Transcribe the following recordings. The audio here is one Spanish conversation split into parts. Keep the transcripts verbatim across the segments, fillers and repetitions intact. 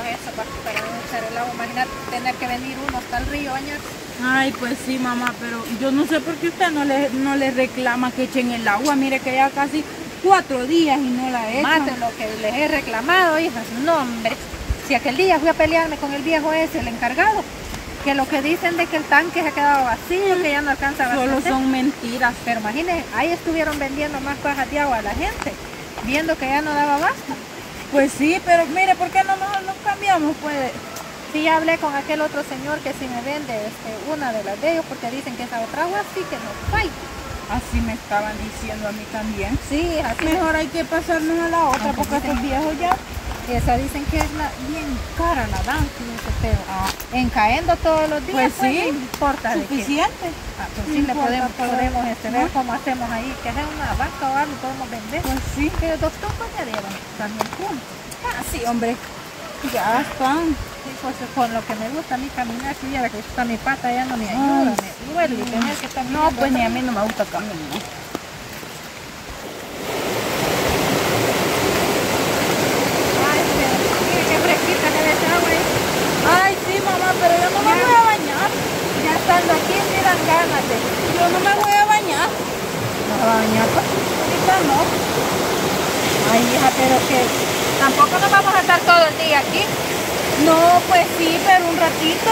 eso para, para no echar el agua. Imagínate tener que venir uno hasta el río a bañarse. Ay, pues sí, mamá, pero yo no sé por qué usted no le, no le reclama que echen el agua. Mire que ya casi cuatro días y no la echan. Mate lo que les he reclamado, hijas. No, hombre. Si aquel día fui a pelearme con el viejo ese, el encargado, que lo que dicen de que el tanque se ha quedado vacío, que ya no alcanza a abastecer. Solo son mentiras. Pero imagínense, ahí estuvieron vendiendo más cajas de agua a la gente, viendo que ya no daba abasto. Pues sí, pero mire, ¿por qué no mejor nos cambiamos? Pues sí, ya hablé con aquel otro señor que sí me vende este, una de las de ellos, porque dicen que esa otra agua sí que no hay. Así me estaban diciendo a mí también. Sí, así. Mejor hay que pasarnos a la otra, Aunque porque dicen, estos viejos ya... Esa dicen que es la, bien cara la dan, pero ah, en cayendo todos los días, pues, pues sí, no importa. suficiente. Ah, pues sí, le podemos, podemos este, ver cómo hacemos ahí, que sea una vaca o algo, podemos vender. Pues sí. Pero dos topos ya llevan también juntos. Ah, sí, hombre. Ya están. Sí, pues con lo que me gusta a mí caminar, si ya que está mi pata ya no me ayuda, Ay, me duele y tener que estar no, pues ni a mí no me gusta caminar. Ay, sí, mamá, pero yo no me voy a bañar. Ya estando aquí, me dan ganas de... Yo no me voy a bañar. ¿No se va a bañar, pues? Ahorita no. Ay, hija, pero que tampoco nos vamos a estar todo el día aquí. No, pues sí, pero un ratito.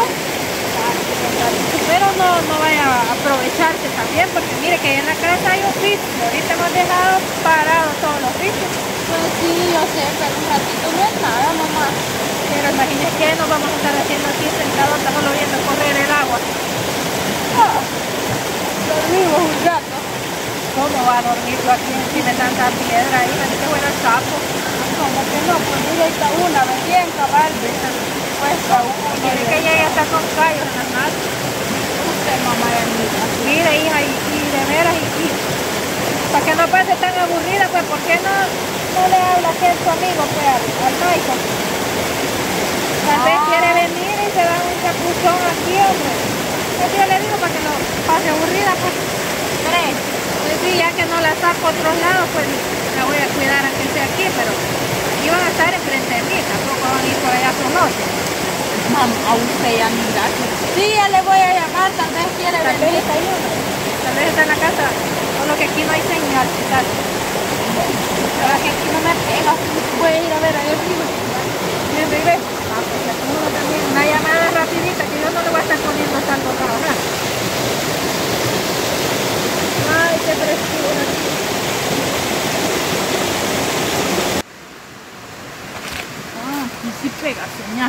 Pero no, no vaya a aprovecharse también, porque mire que en la casa hay oficio. Ahorita hemos dejado parados todos los oficios. Pues sí, yo sé, pero un ratito no es nada, mamá. Pero imagínese que nos vamos a estar haciendo aquí sentados, solo viendo correr el agua. Ah, dormimos un rato. ¿Cómo va a dormirlo aquí encima de tanta piedra? Ahí me que fuera el sapo. Como que no, pues mira, ahí está una, bien cabal, pues está una. Mire que ella ya está con callos en las manos. Usted, mamá de amiga. Mire, hija, y, y de veras, y, y para que no pase tan aburrida, pues, ¿por qué no, no le habla a aquel su amigo, pues, al, al Michael? Tal vez Ah. quiere venir y se da un chapuchón aquí, hombre. Pues yo le digo para que no pase aburrida, pues. ¿Crees? Pues sí, ya que no la saco a otros lados, pues la voy a cuidar aunque sea aquí, pero aquí van a estar enfrente de mí, tampoco van a ir por allá su noche. Mamá, a usted ya ni gracias. Sí, ya le voy a llamar, tal vez quiere Tal vez venir. está ahí, hombre. Tal vez está en la casa, solo que aquí no hay señal, quizás. Ahora que aquí no me pega, voy a ir a ver ahí arriba. Bien, bebé. Ah, pues le pongo también una llamada rapidita, que yo no le voy a estar poniendo tanto a trabajar. Ay, qué frescura. Ah, y sí pega, señal.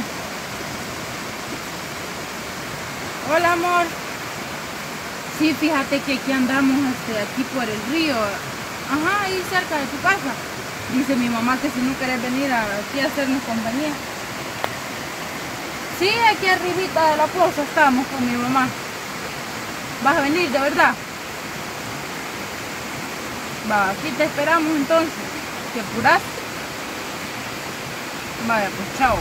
Hola, amor. Sí, fíjate que aquí andamos este, aquí por el río. Ajá, ahí cerca de tu casa. Dice mi mamá que si no querés venir a, aquí a hacernos compañía. Sí, aquí arribita de la poza estamos con mi mamá. ¿Vas a venir, de verdad? Va, aquí te esperamos entonces. ¿Te apuras? Vaya, pues chao.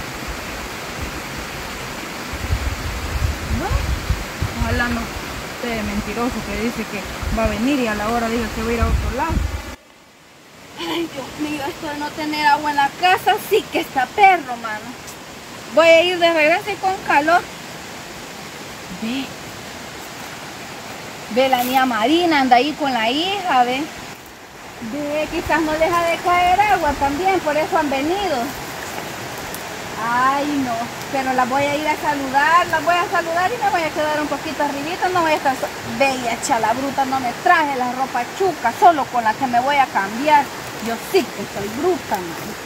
Bueno, ojalá no esté mentiroso que dice que va a venir y a la hora diga que va a ir a otro lado. Ay, Dios mío, esto de no tener agua en la casa sí que está perro, mano. Voy a ir de regreso y con calor. Ve. Ve, la niña Marina anda ahí con la hija, ve. Ve, quizás no deja de caer agua también, por eso han venido. Ay, no, pero las voy a ir a saludar, las voy a saludar y me voy a quedar un poquito arribita, no voy a estar bella, chala bruta, no me traje la ropa chuca, solo con la que me voy a cambiar. Yo sí que soy bruta, man.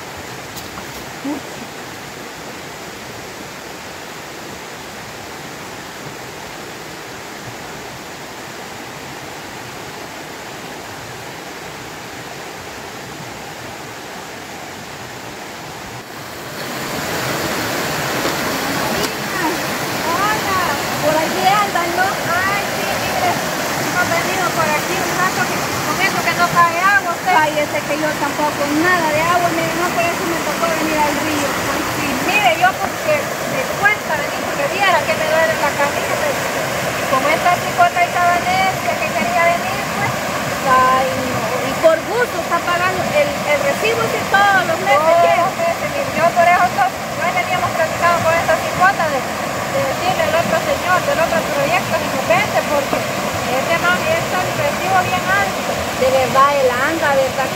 Por aquí andan, ¿no? Ay, sí, mire, hemos venido por aquí un rato que, con eso que no cae agua, usted. Ay, ese que yo tampoco, nada de agua, mire, no, por eso me tocó venir al río. Pues sí, mire, yo porque de cuenta venir, porque viera que me duele la camisa, pero como esta chicota estaba necia que quería venir, pues, ay, no, y por gusto está pagando el, el recibo, sí, todos los meses. Todos los meses, mire, yo por eso no he venido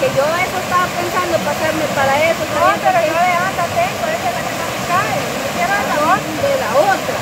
que yo eso estaba pensando pasarme para eso. No, pero yo de anda tengo, esa es la que no me cae. Yo quiero la otra. De la otra.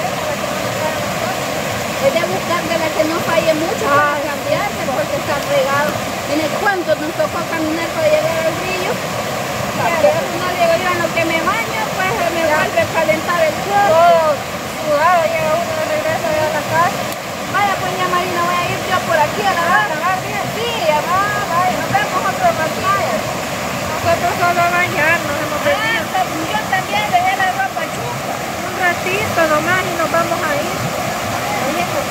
Es de buscar de la que no falle mucho para Ay, cambiarse, porque está regado. ¿Tiene cuánto nos tocó caminar para llegar al río? Pero no llego yo en lo que me baño, pues me vuelve a calentar el cuerpo. Todo sudado, llega uno de regreso a la casa. Vaya, pues ya Marina, voy a ir yo por aquí a lavar. ¿A lavar bien? Sí, a lavar, vaya, nos vemos otro ratito. Nosotros solo a bañarnos hemos Ah, venido. pero yo también dejé la ropa chupa. Un ratito nomás y nos vamos a ir. Oye, pues,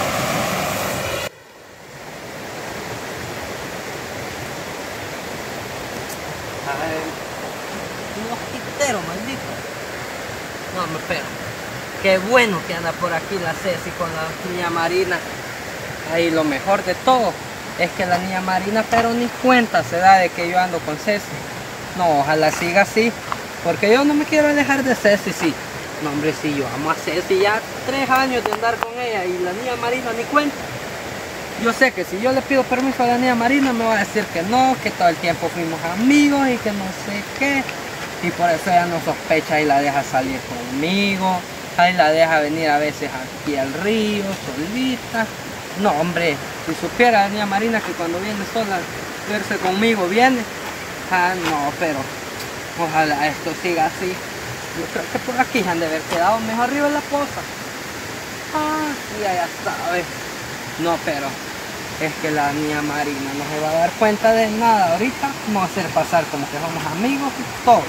Ay, un mosquitero, maldito. No, me espero. Qué bueno que anda por aquí la Ceci con la niña Marina. Ahí lo mejor de todo es que la niña Marina, pero ni cuenta se da de que yo ando con Ceci. No, ojalá siga así, porque yo no me quiero alejar de Ceci, sí. No, hombre, sí, yo amo a Ceci, ya tres años de andar con ella y la niña Marina ni cuenta. Yo sé que si yo le pido permiso a la niña Marina me va a decir que no, que todo el tiempo fuimos amigos y que no sé qué. Y por eso ella no sospecha y la deja salir conmigo. Ahí la deja venir a veces aquí al río, solita. No, hombre, si supiera la niña Marina que cuando viene sola a verse conmigo viene. Ah, no, pero ojalá esto siga así. Yo creo que por aquí han de haber quedado mejor arriba de la poza. Ah, sí, ya sabe. No, pero es que la niña Marina no se va a dar cuenta de nada ahorita. Vamos a hacer pasar como que somos amigos y todo.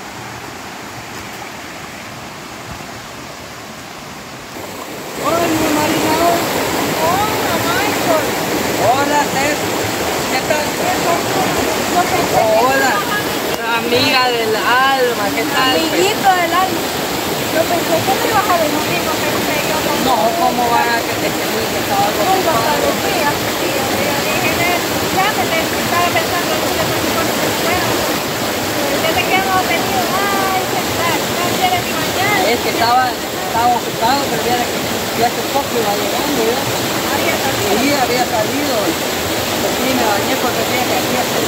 Hola, niña Marina. Hola, Michael. Hola, Ceci. ¿Qué tal? Hola, amiga del alma. ¿Qué tal? amiguito del alma. Yo pensé que me ibas a venir conmigo, pero me dio como... No, ¿cómo van a que te quedé que estaba algo Muy ocupado? bastantes días. Sí, yo dije, llámete, estaba pensando en usted por supuesto que fuera. Desde que hemos venido, ay, qué tal, no quiere ni mañana. Es que estaba, estaba ocupado, pero viera que ya hace poco iba llegando yo. Había salido. Sí, había salido. Sí, me bañé porque tenía que aquí hacer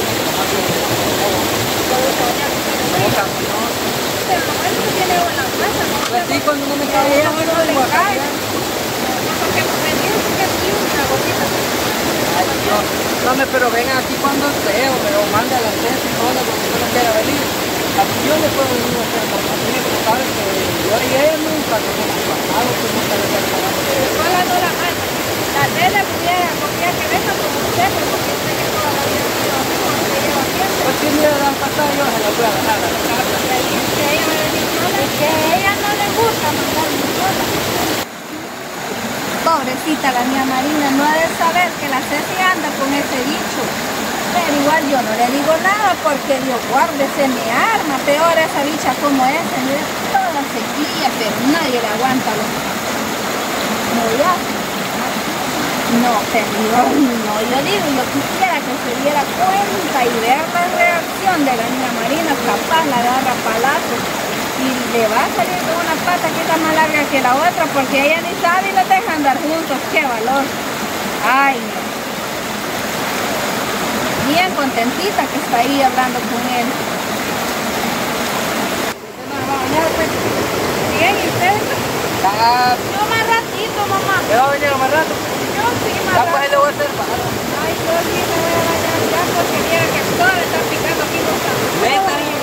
boca, ¿no? Pero lo bueno que tiene buena casa, ¿no? Pues sí, cuando no me Que a cae uno no le cae. Ay, Nosotros que hemos venido, porque aquí una gotita. Dios. No, me, pero venga aquí cuando sea, pero mande a la Ceci y todo cuando no quiera venir. Aquí yo le puedo venir a hacer la familia, como sabes que yo y ella nunca nos hemos pasado, pues nunca le hemos pasado. Sola no la manda. La tele pudiera confiar que venga como usted, pero porque usted que toda la vida ha sido amigo, se lleva siempre. Pues sí, mira, la pasada yo se la voy a dejar a la casa. Feliz que ella va a venir sola y que a ella no le gusta mandarme sola. Pobrecita la mía Marina, no ha de saber que la Ceci anda con ese bicho. Pero igual yo no le digo nada porque Dios guarde, se me arma. Peor esa bicha como esa, mira, toda sequía, pero nadie le aguanta los... No, ya. No, pero yo, no, yo digo, yo quisiera que se diera cuenta y ver la reacción de la niña Marina, capaz la agarra palazos y le va a salir con una pata que está más larga que la otra porque ella ni sabe y los deja andar juntos, qué valor. Ay, no. Bien contentita que está ahí hablando con él. Bien, ¿y ustedes? Ah, Yo más ratito, mamá. ¿me va a venir más rato? Yo sí, más Ah, ratito. pues ahí le voy a hacer paro. Ay, yo sí me voy a bañar ya porque viera que todo está picando aquí los zapatos. Vete,